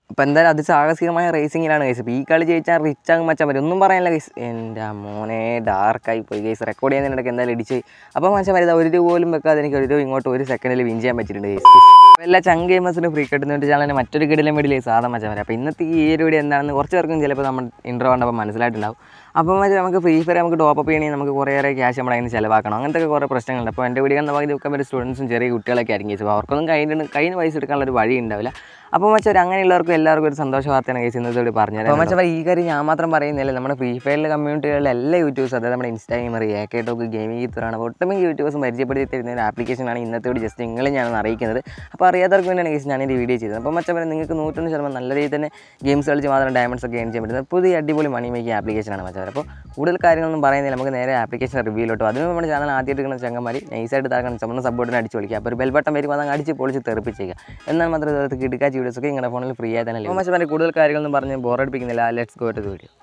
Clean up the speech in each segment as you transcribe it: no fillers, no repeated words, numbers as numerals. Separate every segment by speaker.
Speaker 1: അപ്പോൾ എന്തായാലും അതിസാഹസികമായ റേസിങ്ങിലാണ് ഗൈസ്. അപ്പോൾ ഈ കളി ജയിച്ചാൽ റിച്ച് ആകും മച്ചാൻ വരും. ഒന്നും പറയാനില്ല ഗൈസ്. എൻ്റെ മോനെ ഡാർക്കായി പോയി ഗൈസ്. റെക്കോർഡ് ചെയ്യുന്നതിനിടയ്ക്ക് എന്തായാലും ഇടിച്ച്. അപ്പോൾ മച്ചാൻ വരുന്നത് ഒരു രൂപ പോലും വെക്കാതെ എനിക്ക് ഒരു ഇങ്ങോട്ട് ഒരു സെക്കൻഡിൽ വിൻ ചെയ്യാൻ പറ്റിയിട്ടുണ്ട് ഗൈസ്. അപ്പോൾ എല്ലാ ചങ്ക് ഗെയിമേഴ്സിന് ഫ്രീ കിട്ടുന്ന ചാനലിന് മറ്റൊരു കിടിലം വീഡിയോ സാധാരണ മച്ചാൻ വരാം. അപ്പോൾ ഇന്നത്തെ ഈ ഒരു വീഡിയോ എന്താണെന്ന് കുറച്ച് പേർക്കും ചിലപ്പോൾ നമ്മൾ ഇൻട്രോ കണ്ടപ്പോൾ മനസ്സിലായിട്ടുണ്ടാവും. അപ്പോൾ മച്ചാൻ നമുക്ക് ഫ്രീ ഫയർ നമുക്ക് ടോപ്പ് അപ്പ് ചെയ്യണമെങ്കിൽ നമുക്ക് കുറേയേറെ ക്യാഷ് നമ്മൾ അതിന് ചിലവാക്കണം. അങ്ങനത്തെ കുറേ പ്രശ്നങ്ങളുണ്ട്. അപ്പോൾ എൻ്റെ വീഡിയോ കണ്ട ഭാഗത്ത് ഒക്കെ ഒരു സ്റ്റുഡൻസും ചെറിയ കുട്ടികളൊക്കെ ആയിരിക്കും ഗൈസ്. അപ്പോൾ അവർക്കൊന്നും കയ്യിൽ പൈസ എടുക്കാനുള്ള ഒരു വഴി ഉണ്ടാവില്ല. അപ്പോൾ മച്ചാൻ അങ്ങനെയുള്ളവർക്കും എല്ലാവർക്കും ഒരു സന്തോഷ വാർത്തയാണ് ഗൈസ് ഇന്നത്തോട് പറഞ്ഞത്. അപ്പോൾ മച്ചാൻ ഈ കാര്യം ഞാൻ മാത്രം പറയുന്നില്ല, നമ്മുടെ ഫ്രീ ഫയറിലെ കമ്മ്യൂണിറ്റികളിലെ എല്ലാ യൂട്യൂബേഴ്സും, അതായത് നമ്മുടെ ഇൻസ്റ്റാഗ്രാമർ AK ടോക്ക് ഗെയിമിംഗ് ഇത്രയാണ് ഒട്ടുമിക്ക യൂട്യൂബേഴ്സും പരിചയപ്പെടുത്തി തരുന്ന ഒരു ആപ്ലിക്കേഷനാണ് ഇന്നത്തോട് ജസ്റ്റ് നിങ്ങളെ ഞാൻ അറിയിക്കുന്നത്. അപ്പോൾ അറിയാത്തവർക്ക് വേണ്ടിയാണ് ഗൈസ് ഞാനൊരു വീഡിയോ ചെയ്തത്. അപ്പോൾ മച്ചാൻ നിങ്ങൾക്ക് 101% നല്ല രീതിയിൽ തന്നെ ഗെയിംസ് കളിച്ച് മാത്രം ഡയമണ്ട്സ് ഒക്കെ ഏൺ ചെയ്യാൻ പറ്റുന്നത് പുതിയ അടിപൊളി മണി മേക്കിംഗ് ആപ്ലിക്കേഷനാണ് മച്ചാൻ. അപ്പോൾ കൂടുതൽ കാര്യങ്ങളൊന്നും പറയുന്നില്ല, നമുക്ക് നേരെ ആപ്ലിക്കേഷൻ റിവ്യൂലോട്ടോ. അതിന് നമ്മുടെ ചാനൽ ആദ്യമായിട്ട് എടുക്കുന്ന ചങ്ങന്മാരി നൈസായിട്ട് താക്കണം ചുമന്ന സപ്പോർട്ടിന് അടിച്ച് വിളിക്കുക. അപ്പോൾ ഒരു ബെൽ ബട്ടൺ വരുമ്പോൾ അതങ്ങ് അടിച്ച് പൊളിച്ച് തെറിപ്പിച്ചേക്കുക. എന്നാൽ മാത്രം ഇതുപോലത്തെ കിടക്കാച്ച വീഡിയോസൊക്കെ നിങ്ങളുടെ ഫോണിൽ ഫ്രീ ആയി തന്നെ. അപ്പോൾ മച്ചാൻ കൂടുതൽ കാര്യങ്ങളൊന്നും പറഞ്ഞ് ബോറടിപ്പിക്കുന്നില്ല. Let's go to the video.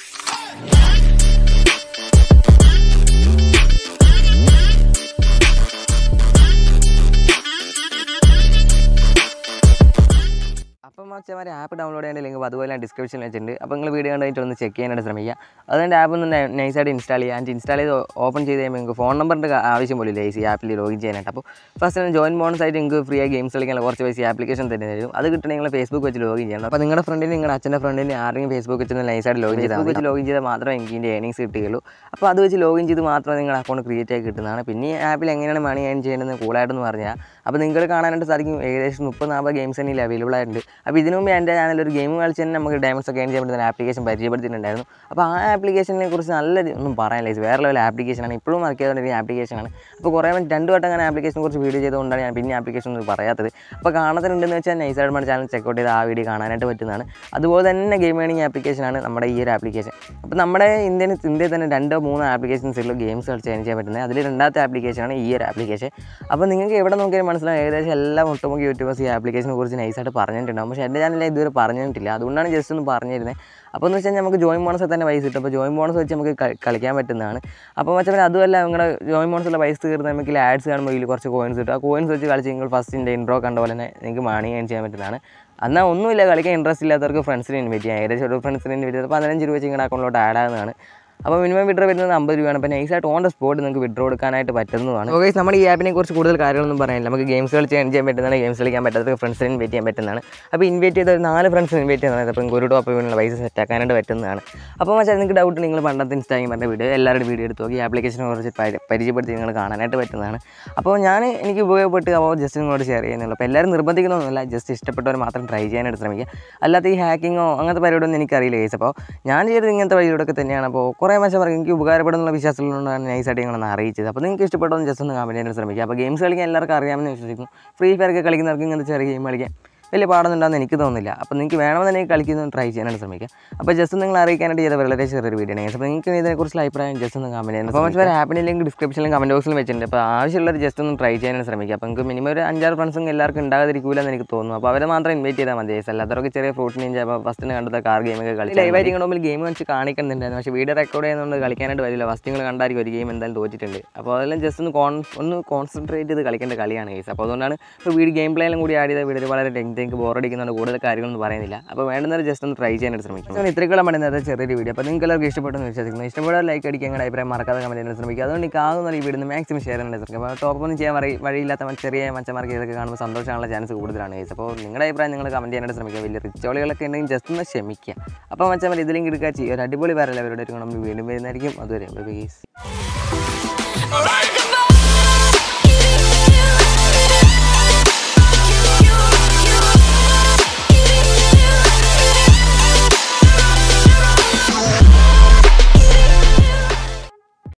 Speaker 1: അപ്പോൾ മച്ചാൻ ആപ്പ് ഡൗൺലോഡ് ചെയ്യേണ്ട ലിങ്ക് അതുപോലെ ഞാൻ ഡിസ്ക്രിപ്ഷനിൽ വെച്ചിട്ടുണ്ട്. അപ്പോൾ നിങ്ങൾ വീഡിയോ കണ്ടിട്ട് ഒന്ന് ചെക്ക് ചെയ്യാനായിട്ട് ശ്രമിക്കുക. അതുകൊണ്ട് ആപ്പ് ഒന്ന് നൈസായിട്ട് ഇൻസ്റ്റാൾ ചെയ്യുക. ആൻഡ് ഇൻസ്റ്റാൾ ചെയ്ത് ഓപ്പൺ ചെയ്ത് കഴിയുമ്പോൾ നിങ്ങൾക്ക് ഫോൺ നമ്പറിൻ്റെ ആവശ്യം പോലും ഇല്ല ഈ ആപ്പിൽ ലോഗിൻ ചെയ്യാനായിട്ട്. അപ്പോൾ ഫസ്റ്റ് ജോയിൻ ബോണസ് ആയിട്ട് നിങ്ങൾക്ക് ഫ്രീ ആയി ഗെയിംസ് കളിക്കാൻ കുറച്ച് പൈസ ആപ്ലിക്കേഷൻ തന്നെ തരും. അത് കിട്ടണമെങ്കിൽ നിങ്ങൾ ഫേസ്ബുക്ക് വെച്ച് ലോഗിൻ ചെയ്യണം. അപ്പോൾ നിങ്ങളുടെ ഫ്രണ്ടിന് നിങ്ങളുടെ അച്ഛൻ്റെ ഫ്രണ്ടിന് ആരെങ്കിലും ഫേസ്ബുക്ക് വെച്ച് നൈസായിട്ട് ലോഗിൻ ചെയ്താൽ മാത്രമേ എനിക്ക് ഇതിൻ്റെ ഏണിങ്സ് കിട്ടുകയുള്ളൂ. അപ്പോൾ അത് വെച്ച് ലോഗിൻ ചെയ്ത് മാത്രമേ നിങ്ങളുടെ അക്കൗണ്ട് ക്രിയേറ്റ് ആയി കിട്ടുന്നതാണ്. പിന്നെ ഈ ആപ്പിൽ എങ്ങനെയാണ് മണി ഏൺ ചെയ്യേണ്ടതെന്ന് കൂളായിട്ടെന്ന് പറഞ്ഞാൽ അപ്പോൾ നിങ്ങൾ കാണാനായിട്ട് സാധിക്കും ഏകദേശം 30-40 ഗെയിംസ് തന്നെ അവൈലബിൾ ആയിട്ടുണ്ട്. അപ്പോൾ ഇതിനു മുമ്പ് എൻ്റെ ചാനലിൽ ഒരു ഗെയിം കളിച്ച് തന്നെ നമുക്ക് ഡയമണ്ട്സ് ഒക്കെ ഏൺ ചെയ്യാൻ പറ്റുന്ന ആപ്ലിക്കേഷൻ പരിചയപ്പെടുത്തിയിട്ടുണ്ടായിരുന്നു. അപ്പോൾ ആ ആപ്ലിക്കേഷനെ കുറിച്ച് നല്ല ഒന്നും പറയാനില്ല, വേറെ ലെവൽ ആപ്ലിക്കേഷനാണ്. ഇപ്പോഴും വർക്ക് ചെയ്തുകൊണ്ടിരിക്കുന്ന ആപ്ലിക്കേഷനാണ്. അപ്പോൾ കുറേ 2 വട്ടം അങ്ങനെ ആപ്ലിക്കേഷനെ കുറിച്ച് വീഡിയോ ചെയ്തുകൊണ്ടാണ് ഞാൻ പിന്നെ ആപ്ലിക്കേഷൻ ഒന്നും പറയാത്തത്. അപ്പോൾ കാണുന്നുണ്ടെന്ന് വെച്ചാൽ നൈസായിട്ട് നമ്മുടെ ചാനൽ ചെക്കൗട്ട് ചെയ്ത് ആ വീഡിയോ കാണാനായിട്ട് പറ്റുന്നതാണ്. അതുപോലെ തന്നെ ഗെയിം ഏണിംഗ് ആപ്ലിക്കേഷനാണ് നമ്മുടെ ഈ ഒരു ആപ്ലിക്കേഷൻ. അപ്പോൾ നമ്മുടെ ഇന്ത്യയിൽ തന്നെ 2-3 ആപ്ലിക്കേഷൻസിലുള്ള ഗെയിംസ് കളിച്ച് ഏൺ ചെയ്യാൻ പറ്റുന്നത്. അതിൽ രണ്ടാമത്തെ ആപ്ലിക്കേഷനാണ് ഈ ഒരു ആപ്ലിക്കേഷൻ. അപ്പോൾ നിങ്ങൾക്ക് എവിടെ നോക്കിയാലും മനസ്സിലാവും ഏകദേശം എല്ലാ ഒട്ടുമുഖ യൂട്യൂബേഴ്സ് ഈ ആപ്ലിക്കേഷനെ കുറിച്ച് നൈസായിട്ട് പറഞ്ഞിട്ടുണ്ടാകും. പക്ഷേ എൻ്റെ ചാനലിൽ ഇതുവരെ പറഞ്ഞിട്ടില്ല. അതുകൊണ്ടാണ് ജസ്റ്റ് ഒന്ന് പറഞ്ഞിരുന്നത്. അപ്പോൾ എന്ന് വെച്ചാൽ നമുക്ക് ജോയിൻ ബോണസ് തന്നെ പൈസ കിട്ടും. അപ്പോൾ ജോയിൻ ബോണസ് വെച്ച് നമുക്ക് കളിക്കാൻ പറ്റുന്നതാണ്. അപ്പോൾ മച്ചാൻ അതുമല്ല നിങ്ങളുടെ ജോയിൻ ബോണസുള്ള പൈസ തീർന്ന് നമുക്ക് ആഡ്സ് കാണുമ്പോൾ ഇതിൽ കുറച്ച് കോയിൻസ് കിട്ടും. ആ കോയിൻസ് വെച്ച് കളിച്ച് നിങ്ങൾ ഫസ്റ്റിൻ്റെ ഇൻട്രോ കണ്ട പോലെ തന്നെ നിങ്ങൾക്ക് മണി ഏൺ ചെയ്യാൻ പറ്റുന്നതാണ്. എന്നാൽ ഒന്നുമില്ല, കളിക്കാൻ ഇൻട്രസ്റ്റ് ഇല്ലാത്തവർക്ക് ഫ്രണ്ട്സിനെ ഇൻവൈറ്റ് ചെയ്യാം. ഏകദേശം ഒരു ഫ്രണ്ട്സിനെ ഇൻവൈറ്റ് ചെയ്ത് 15 രൂപ വെച്ച് നിങ്ങളുടെ അക്കൗണ്ടിലോട്ട് ആഡ് ആകുന്നതാണ്. അപ്പോൾ മിനിമം വിഡ്രോ വരുന്നത് 50 രൂപയാണ്. അപ്പോൾ നൈസായിട്ട് ഓൺ ദ സ്പോട്ട് നിങ്ങൾക്ക് വിഡ്രോ എടുക്കാനായിട്ട് പറ്റുന്നതാണ്. അപ്പോൾ ഗൈസ് നമ്മുടെ ഈ ആപ്പിനെ കുറിച്ച് കൂടുതൽ കാര്യങ്ങളൊന്നും പറയാനില്ല. നമുക്ക് ഗെയിംസ് കളിച്ച് ഏൺ ചെയ്യാൻ പറ്റുന്നതാണ്, ഗെയിംസ് കളിക്കാൻ പറ്റാത്തവർക്ക് ഫ്രണ്ട്സിനെ ഇൻവൈറ്റ് ചെയ്യാൻ പറ്റുന്നതാണ്. അപ്പോൾ ഇൻവൈറ്റ് ചെയ്ത 4 ഫ്രണ്ട്സിനെ ഇൻവൈറ്റ് ചെയ്യുന്നതാണ്. അപ്പോൾ നിങ്ങൾക്ക് ഒരു ടോപ്പ് വേണ്ടിയുള്ള പൈസ സെറ്റ് ആക്കാനായിട്ട് പറ്റുന്നതാണ്. അപ്പോൾ മച്ചാൽ നിങ്ങൾക്ക് ഡൗട്ട് നിങ്ങൾ പണ്ടത്തെ ഇൻസ്റ്റാഗ്രാമിൻ്റെ വീഡിയോ എല്ലാവരുടെ വീഡിയോ എടുത്ത് നോക്കി ആപ്ലിക്കേഷനെ കുറിച്ച് പരിചയപ്പെടുത്തി നിങ്ങൾ കാണാനായിട്ട് പറ്റുന്നതാണ്. അപ്പോൾ എനിക്ക് ഉപയോഗപ്പെട്ട് അപ്പോൾ ജസ്റ്റ് നിങ്ങളോട് ഷെയർ ചെയ്യുന്നുള്ളൂ. അപ്പോൾ എല്ലാവരും നിർബന്ധിക്കുന്നൊന്നുമില്ല, ജസ്റ്റ് ഇഷ്ടപ്പെട്ടവർ മാത്രം ട്രൈ ചെയ്യാനായിട്ട് ശ്രമിക്കുക. അല്ലാത്ത ഈ ഹാക്കിങ്ങോ അങ്ങനത്തെ പരിപാടിയൊന്നും എനിക്കറിയില്ല ഗൈസ്. അപ്പോൾ ഞാൻ ചെയ്തത് ഇങ്ങനത്തെ വഴിയോടൊക്കെ തന്നെയാണ്. അപ്പോൾ കുറേ മച്ചാൻ പറയും എനിക്ക് ഉപകാരപ്പെടുന്നുള്ള വിശ്വാസത്തിലുകൊണ്ടാണ് നൈസായിട്ട് നിങ്ങളൊന്ന് അറിയിച്ചത്. അപ്പോൾ നിങ്ങൾക്ക് ഇഷ്ടപ്പെട്ടൊന്ന് ജസ്റ്റ് ഒന്ന് കമൻറ്റ് ചെയ്യാൻ ശ്രമിക്കുക. അപ്പോൾ ഗെയിംസ് കളിക്കാൻ എല്ലാവർക്കും അറിയാമെന്ന് വിശ്വസിക്കുന്നു. ഫ്രീ ഫയർ ഒക്കെ കളിക്കുന്നവർക്ക് ഇങ്ങനത്തെ ചെറിയ ഗെയിം കളിക്കാൻ വലിയ പാടൊന്നുണ്ടാകുന്ന എനിക്ക് തോന്നുന്നില്ല. അപ്പോൾ നിങ്ങൾക്ക് വേണമെന്നുണ്ടെങ്കിൽ കളിക്കുന്നത് ട്രൈ ചെയ്യാനായിട്ട് ശ്രമിക്കുക. അപ്പോൾ ജസ്റ്റ് നിങ്ങൾ അറിയിക്കാനായിട്ട് ചെയ്ത വളരെ ചെറിയൊരു വീഡിയോ ആണ്. അപ്പോൾ നിങ്ങൾക്ക് ഇതിനെക്കുറിച്ചുള്ള അഭിപ്രായം ജസ്റ്റ് ഒന്ന് കമൻറ്റ് ചെയ്യുന്നത്. അപ്പോൾ മറ്റൊരു ആപ്പിൻ്റെ ലിങ്ക് ഡിസ്ക്രിപ്ഷനിലും കമൻറ്റ് ബോക്സിലും വെച്ചിട്ടുണ്ട്. അപ്പോൾ ആവശ്യമുള്ളവർ ജസ്റ്റ് ഒന്ന് ട്രൈ ചെയ്യാനായിട്ട് ശ്രമിക്കുക. അപ്പോൾ നിങ്ങൾക്ക് മിനിമം ഒരു 5-6 ഫ്രണ്ട്സും എല്ലാവർക്കും ഉണ്ടാകാതിരിക്കില്ലെന്ന് എനിക്ക് തോന്നുന്നു. അപ്പോൾ അവരെ മാത്രം ഇൻവൈറ്റ് ചെയ്താൽ മതി. അല്ലാത്തവർക്ക് ചെറിയ ഫ്രൂട്ട് നിഞ്ച അപ്പോൾ ഫസ്റ്റിന് കണ്ടത് കാർ ഗെയിമൊക്കെ കളിച്ച് ലൈവായിട്ട് നിങ്ങളുടെ മുമ്പിൽ ഗെയിം വെച്ച് കാണിക്കുന്നുണ്ടായിരുന്നു. പക്ഷേ വീഡിയോ റെക്കോർഡ് ചെയ്യുന്നതുകൊണ്ട് കളിക്കാനായിട്ട് വരില്ല. ഫസ്റ്റ് നിങ്ങൾ കണ്ടായിരിക്കും ഒരു ഗെയിം എന്തായാലും തോറ്റിട്ടുണ്ട്. അപ്പോൾ അതെല്ലാം ജസ്റ്റ് ഒന്ന് കോൺസെൻട്രേറ്റ് ചെയ്ത് കളിക്കേണ്ട കളിയാണ് ഗെയിംസ്. അപ്പോൾ അതുകൊണ്ടാണ് ഇപ്പോൾ ഗെയിം പ്ലേയിലും കൂടി ആഡ് ചെയ്ത വീഡിയോ വളരെ ടെക്നിക്ക് ബോറടിക്കുന്നുണ്ട്. കൂടുതൽ കാര്യങ്ങളൊന്നും പറയുന്നില്ല. അപ്പോൾ വേണ്ടുന്നവർ ജസ്റ്റ് ഒന്ന് ട്രൈ ചെയ്യാനായിട്ട് ശ്രമിക്കും. ഞാൻ ഇത്രയ്ക്കുള്ള മണിന്നത് ചെറിയൊരു വീഡിയോ. അപ്പോൾ നിങ്ങൾക്ക് എല്ലാവർക്കും ഇഷ്ടപ്പെട്ടെന്ന് വിശ്വസിക്കുന്നു. ഇഷ്ടപ്പെടാൻ ലൈക്ക് അടിക്കുക, നിങ്ങളുടെ അഭിപ്രായം മറക്കാതെ കമൻറ്റ് ചെയ്യാൻ ശ്രമിക്കുക. അതുകൊണ്ട് എനിക്ക് ആകുന്ന ഈ വീഡിയോ മാക്സിമം ഷെയർ ചെയ്യാൻ ശ്രമിക്കുക. അപ്പോൾ ടോപ്പൊന്നും ചെയ്യാൻ വഴിയില്ലാത്ത ചെറിയ മച്ചന്മാർക്ക് ഇതൊക്കെ കാണുമ്പോൾ സന്തോഷമുള്ള ചാൻസ് കൂടുതലാണ് ഗൈസ്. അപ്പോൾ നിങ്ങളുടെ അഭിപ്രായം നിങ്ങൾ കമൻറ്റ് ചെയ്യാനായിട്ട് ശ്രമിക്കുക. വലിയ റിച്ചോളികളൊക്കെ ഉണ്ടെങ്കിൽ ജസ്റ്റ് ഒന്ന് ക്ഷമിക്കുക. അപ്പോൾ മച്ചന്മാർ ഇതിലേക്ക് എടുക്കുക ചെയ്യുക. ഒരു അടിപൊളി വേറെ എല്ലാവരോട് നമ്മൾ വീണ്ടും വരുന്നതായിരിക്കും. അതുവരെ ബൈ ഗൈസ്.